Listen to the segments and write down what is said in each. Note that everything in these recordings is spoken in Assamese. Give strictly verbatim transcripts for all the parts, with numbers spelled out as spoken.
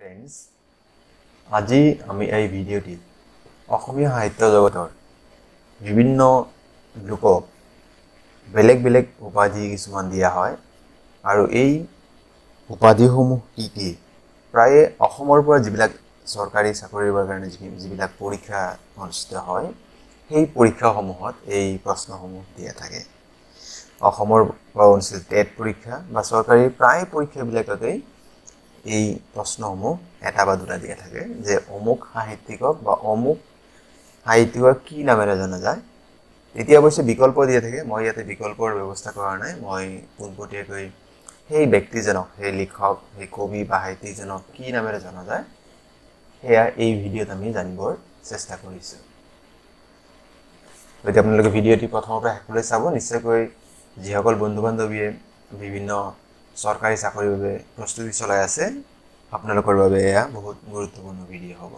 फ्रेंड्स আজি আমি এই ভিডিওটি অসমীয়া সাহিত্য জগতৰ বিভিন্ন লোকক বেলেগ বেলেগ উপাধি কিছুমান দিয়া হয় আৰু এই উপাধিসমূহ কি কি প্ৰায় অসমৰ পৰা যিবিলাক চৰকাৰী চাকৰিৰ কাৰণে যিবিলাক পৰীক্ষা অনুষ্ঠিত হয় সেই পৰীক্ষাসমূহত এই প্ৰশ্নসমূহ দিয়া থাকে অসমৰ পৰা অনুষ্ঠিত টেট পৰীক্ষা বা চৰকাৰী প্ৰায় পৰীক্ষাবিলাকতে এই প্ৰশ্নসমূহ এটা বা দুটা দিয়া থাকে যে অমুক সাহিত্যিকক বা অমুক সাহিত্যিকক কি নামেৰে জনা যায় এতিয়া অৱশ্যে বিকল্প দিয়া থাকে মই ইয়াতে বিকল্পৰ ব্যৱস্থা কৰা নাই মই পোনপটীয়াকৈ সেই ব্যক্তিজনক সেই লিখক সেই কবি বা সাহিত্যিকজনক কি নামেৰে জনা যায় সেয়া এই ভিডিঅ'ত আমি জানিবৰ চেষ্টা কৰিছোঁ যদি আপোনালোকে ভিডিঅ'টি প্ৰথমৰ পৰা শেষলৈ চাব নিশ্চয়কৈ যিসকল বন্ধু বান্ধৱীয়ে বিভিন্ন চৰকাৰী চাকৰিৰ বাবে প্ৰস্তুতি চলাই আছে আপোনালোকৰ বাবে এয়া বহুত গুৰুত্বপূৰ্ণ ভিডিঅ' হ'ব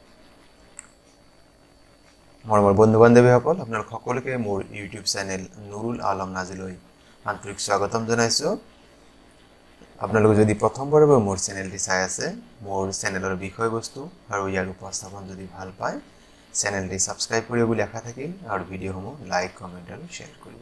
মোৰ বন্ধু বান্ধৱীসকল আপোনালোক সকলোকে মোৰ ইউটিউব চেনেল নুৰুল আলম নাজিলৈ আন্তৰিক স্বাগতম জনাইছোঁ আপোনালোকে যদি প্ৰথমবাৰৰ বাবে মোৰ চেনেলটি চাই আছে মোৰ চেনেলৰ বিষয়বস্তু আৰু ইয়াৰ উপস্থাপন যদি ভাল পায় চেনেলটি সাবস্ক্ৰাইব কৰিব বুলি আশা থাকিল আৰু ভিডিঅ'সমূহ লাইক কমেন্ট আৰু শ্বেয়াৰ কৰিব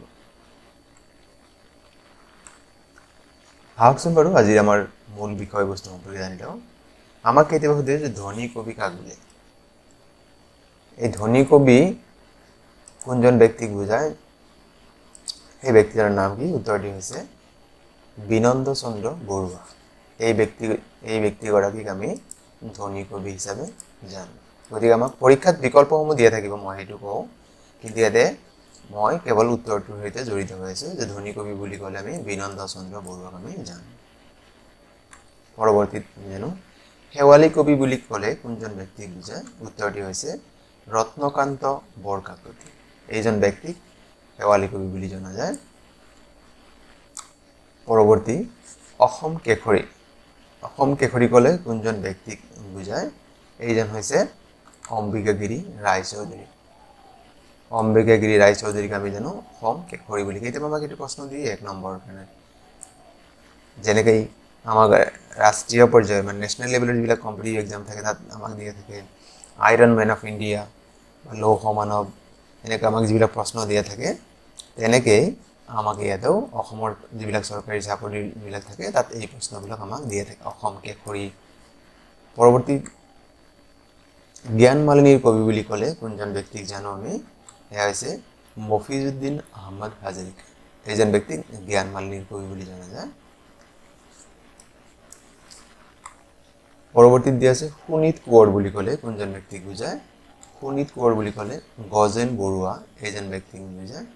আহকচোন বাৰু আজি আমাৰ মূল বিষয়বস্তু সম্পৰ্কে জানি লওঁ আমাক কেতিয়াবা সুধে যে ধনী কবি কাক বোলে এই ধনী কবি কোনজন ব্যক্তিক বুজায় এই ব্যক্তিজনৰ নাম কি উত্তৰটি হৈছে বিনন্দ চন্দ্ৰ বৰুৱা এই ব্যক্তি এই ব্যক্তিগৰাকীক আমি ধনী কবি হিচাপে জানো গতিকে আমাক পৰীক্ষাত বিকল্পসমূহ দিয়া থাকিব মই সেইটো কওঁ কিন্তু ইয়াতে মই কেৱল উত্তৰটোৰ সৈতে জড়িত হৈ আছো যে ধনী কবি বুলি ক'লে আমি বিনন্দ চন্দ্ৰ বৰুৱাক আমি জানো পৰৱৰ্তীত জানো শেৱালি কবি বুলি ক'লে কোনজন ব্যক্তিক বুজায় উত্তৰটি হৈছে ৰত্নকান্ত বৰকাকতি এইজন ব্যক্তিক শেৱালি কবি বুলি জনা যায় পৰৱৰ্তী অসম কেশৰী অসম কেশৰী ক'লে কোনজন ব্যক্তিক বুজায় এইজন হৈছে অম্বিকাগিৰি ৰায়চৌধুৰী অম্বিকাগিৰি ৰায়চৌধুৰীক আমি জানো অসম কেশৰী বুলি কেতিয়াবা আমাক এইটো প্ৰশ্ন দিয়ে এক নম্বৰ কাৰণে যেনেকৈ আমাক ৰাষ্ট্ৰীয় পৰ্যায়ৰ মানে নেশ্যনেল লেভেলৰ যিবিলাক কম্পিটিটিভ এক্সাম থাকে তাত আমাক দিয়া থাকে আইৰন মেন অফ ইণ্ডিয়া বা লৌহ মানৱ এনেকৈ আমাক যিবিলাক প্ৰশ্ন দিয়া থাকে তেনেকৈ আমাক ইয়াতেও অসমৰ যিবিলাক চৰকাৰী চাকৰিবিলাক থাকে তাত এই প্ৰশ্নবিলাক আমাক দিয়া থাকে অসম কেশৰী পৰৱৰ্তী জ্ঞান মালিনীৰ কবি বুলি ক'লে কোনজন ব্যক্তিক জানো আমি এয়া হৈছে মফিজুদ্দিন আহমদ হাজৰিকা এইজন ব্যক্তিক জ্ঞান মালিনীৰ কবি বুলি জনা যায় পৰৱৰ্তীত দিয়া আছে সুনীত কোঁৱৰ বুলি ক'লে কোনজন ব্যক্তিক বুজায় সুনীত কোঁৱৰ বুলি ক'লে গজেন বৰুৱা এইজন ব্যক্তিক বুজায়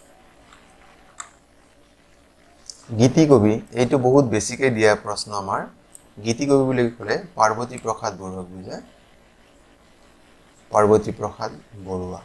গীতি কবি এইটো বহুত বেছিকৈ দিয়া প্ৰশ্ন আমাৰ গীতি কবি বুলি ক'লে পাৰ্বতী প্ৰসাদ বৰুৱাক বুজায় পাৰ্বতী প্ৰসাদ বৰুৱা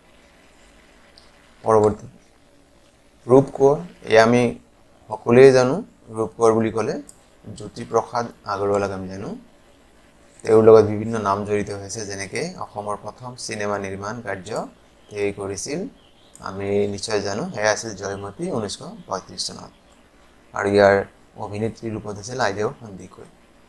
পৰৱৰ্তী ৰূপ কোঁৱৰ এই আমি সকলোৱে জানো ৰূপ কোঁৱৰ বুলি ক'লে জ্যোতি প্ৰসাদ আগৰৱালাক আমি জানো তেওঁৰ লগত বিভিন্ন নাম জড়িত হৈছে যেনেকৈ অসমৰ প্ৰথম চিনেমা নিৰ্মাণ কাৰ্য তেওঁ কৰিছিল আমি নিশ্চয় জানো এয়া আছিল জয়মতী ঊনৈছশ পঁয়ত্ৰিছ চনত আৰু ইয়াৰ অভিনেত্ৰী ৰূপত আছিল আইদেউ সন্দিকৈ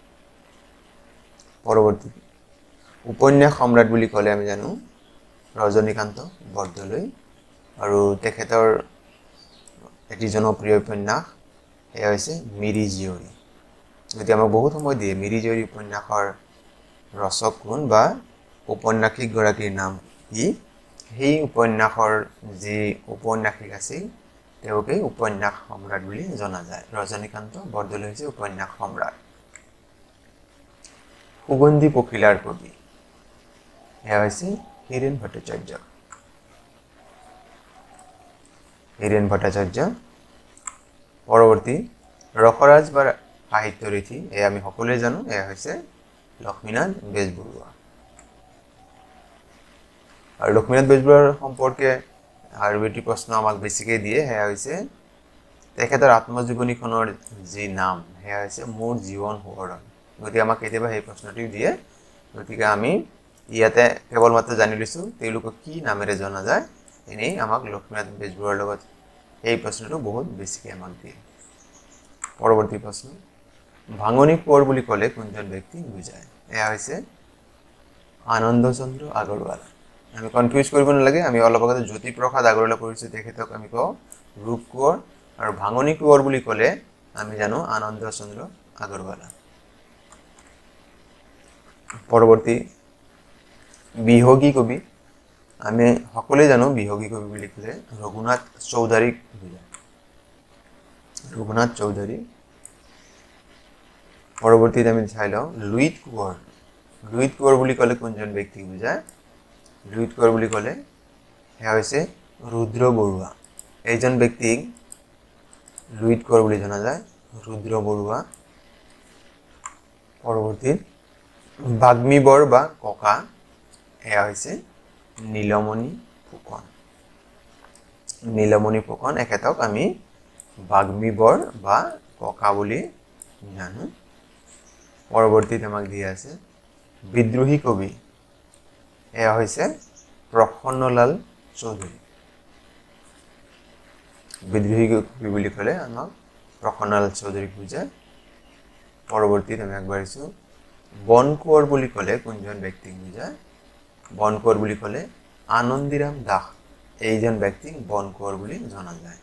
পৰৱৰ্তী উপন্যাস সম্ৰাট বুলি ক'লে আমি জানো ৰজনীকান্ত বৰদলৈ আৰু তেখেতৰ এটি জনপ্ৰিয় উপন্যাস এয়া হৈছে মিৰি জীয়ৰী গতিকে আমাক বহুত সময় দিয়ে মিৰি জীয়ৰী উপন্যাসৰ ৰচক কোন বা ঔপন্যাসিকগৰাকীৰ নাম কি সেই উপন্যাসৰ যি ঔপন্যাসিক আছিল তেওঁকে উপন্যাস সম্ৰাট বুলি জনা যায় ৰজনীকান্ত বৰদলৈ হৈছে উপন্যাস সম্ৰাট সুগন্ধি পখিলাৰ কবি এয়া হৈছে হীৰেণ ভট্টাচাৰ্য হীৰেণ ভট্টাচাৰ্য পৰৱৰ্তী ৰসৰাজ বা সাহিত্য ৰীতি এয়া আমি সকলোৱে জানো এয়া হৈছে লক্ষ্মীনাথ বেজবৰুৱা আৰু লক্ষ্মীনাথ বেজবৰুৱাৰ সম্পৰ্কে আৰু এটি প্ৰশ্ন আমাক বেছিকৈ দিয়ে সেয়া হৈছে তেখেতৰ আত্মজীৱনীখনৰ যি নাম সেয়া হৈছে মোৰ জীৱন সোঁৱৰণ গতিকে আমাক কেতিয়াবা সেই প্ৰশ্নটি দিয়ে গতিকে আমি ইয়াতে কেৱল মাত্ৰ জানি লৈছোঁ তেওঁলোকক কি নামেৰে জনা যায় এনেই আমাক লক্ষ্মীনাথ বেজবৰুৱাৰ লগত এই প্ৰশ্নটো বহুত বেছিকৈ আমাক দিয়ে পৰৱৰ্তী প্ৰশ্ন ভাঙনি কোঁৱৰ বুলি ক'লে কোনজন ব্যক্তিক বুজায় এয়া হৈছে আনন্দ চন্দ্ৰ আগৰৱালা আমি কনফিউজ কৰিব নালাগে আমি অলপ আগতে জ্যোতিপ্ৰসাদ আগৰৱালা পঢ়িছো তেখেতক আমি কওঁ ৰূপ কোঁৱৰ আৰু ভাঙনি কোঁৱৰ বুলি ক'লে আমি জানো আনন্দ চন্দ্ৰ আগৰৱালা পৰৱৰ্তী বিহগী কবি আমি সকলোৱে জানো বিহগী কবি বুলি ক'লে ৰঘুনাথ চৌধুৰীক বুজায় ৰঘুনাথ চৌধুৰী পৰৱৰ্তীত আমি চাই লওঁ লুইত কোঁৱৰ লুইত কোঁৱৰ বুলি ক'লে কোনজন ব্যক্তিক বুজায় লুইত কোঁৱৰ বুলি ক'লে সেয়া হৈছে ৰুদ্ৰ বৰুৱা এইজন ব্যক্তিক লুইত কোঁৱৰ বুলি জনা যায় ৰুদ্ৰ বৰুৱা পৰৱৰ্তীত বাগ্মীবৰ বা ককা এয়া হৈছে নীলমণি ফুকন নীলমণি ফুকন এখেতক আমি বাগ্মীবৰ বা ককা বুলি জানো পৰৱৰ্তীত আমাক দিয়া আছে বিদ্ৰোহী কবি এয়া হৈছে প্ৰসন্নলাল চৌধুৰী বিদ্ৰোহী কবি বুলি ক'লে আমাক প্ৰসন্নলাল চৌধুৰীক বুজায় পৰৱৰ্তীত আমি আগবাঢ়িছোঁ বন কোঁৱৰ বুলি ক'লে কোনজন ব্যক্তিক বুজায় বন কোঁৱৰ বুলি ক'লে আনন্দীৰাম দাস এইজন ব্যক্তিক বন কোঁৱৰ বুলি জনা যায়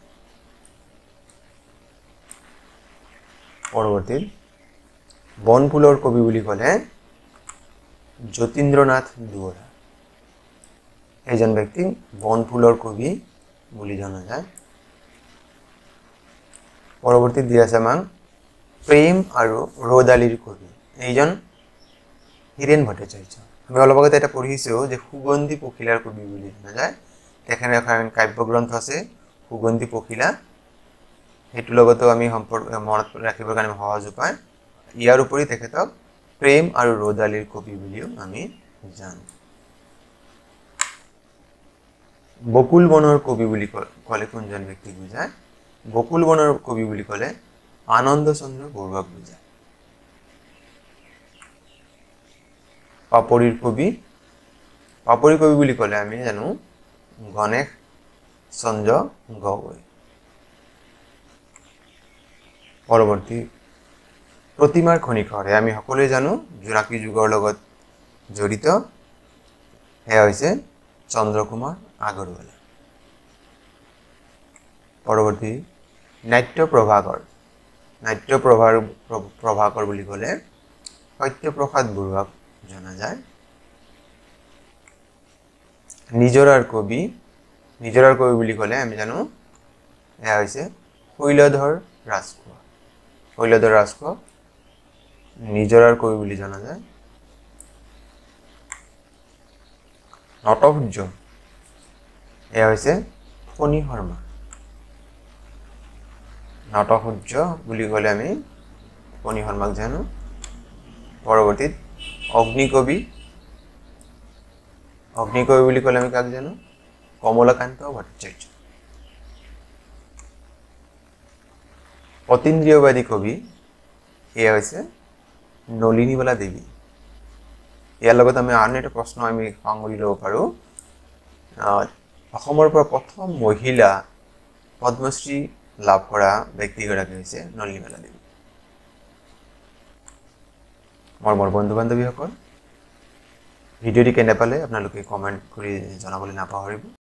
পৰৱৰ্তীত বনফুলৰ কবি বুলি ক'লে যতীন্দ্ৰনাথ দুৱৰা এইজন ব্যক্তিক বনফুলৰ কবি বুলি জনা যায় পৰৱৰ্তীত দিয়া আছে আমাক প্ৰেম আৰু ৰ'দালিৰ কবি এইজন হীৰেণ ভট্টাচাৰ্য আমি অলপ আগতে এটা পঢ়িছোঁ যে সুগন্ধি পখিলাৰ কবি বুলি জনা যায় তেখেতৰ এখন কাব্যগ্ৰন্থ আছে সুগন্ধি পখিলা হেতুৰ লগতো আমি সম্পৰ্ক মনত ৰাখিবৰ কাৰণে সহজ উপায় ইয়াৰ উপৰি তেখেতক প্ৰেম আৰু ৰ'দালিৰ কবি বুলিও আমি জানো বকুল বনৰ কবি বুলি ক'লে কোনজন ব্যক্তিক বুজায় বকুল বনৰ কবি বুলি ক'লে আনন্দ চন্দ্ৰ বৰুৱাক বুজায় পাপৰিৰ কবি পাপৰি কবি বুলি ক'লে আমি জানো গণেশ চন্দ্ৰ গগৈ পৰৱৰ্তী প্ৰতিমাৰ খনিকৰ আমি সকলোৱে জানো জোনাকী যুগৰ লগত জড়িত সেয়া হৈছে চন্দ্ৰকুমাৰ আগৰৱালা পৰৱৰ্তী নাট্য প্ৰভাকৰ নাট্য প্ৰভাৰ প্ৰভাকৰ বুলি ক'লে সত্যপ্ৰসাদ বৰুৱাক জনা যায় নিজৰাৰ কবি নিজৰাৰ কবি বুলি ক'লে আমি জানো এয়া হৈছে শৈলধৰ ৰাজখোৱা শৈলধৰ ৰাজখোৱা নিজৰাৰ কবি বুলি জনা যায় নটসূৰ্য এয়া হৈছে ফণী শৰ্মা নটসূৰ্য বুলি ক'লে আমি ফণী শৰ্মাক জানো পৰৱৰ্তীত অগ্নিকবি অগ্নিকবি বুলি ক'লে আমি কাক জানো কমলাকান্ত ভট্টাচাৰ্য অতীন্দ্ৰিয়বাদী কবি এয়া হৈছে নলিনীবালা দেৱী ইয়াৰ লগত আমি আন এটা প্ৰশ্ন আমি সাঙুৰি ল'ব পাৰোঁ অসমৰ পৰা প্ৰথম মহিলা পদ্মশ্ৰী লাভ কৰা ব্যক্তিগৰাকী হৈছে নলিনীবালা দেৱী মোৰ মোৰ বন্ধু বান্ধৱীসকল ভিডিঅ'টি কেনে পালে আপোনালোকে কমেণ্ট কৰি জনাবলৈ নাপাহৰিব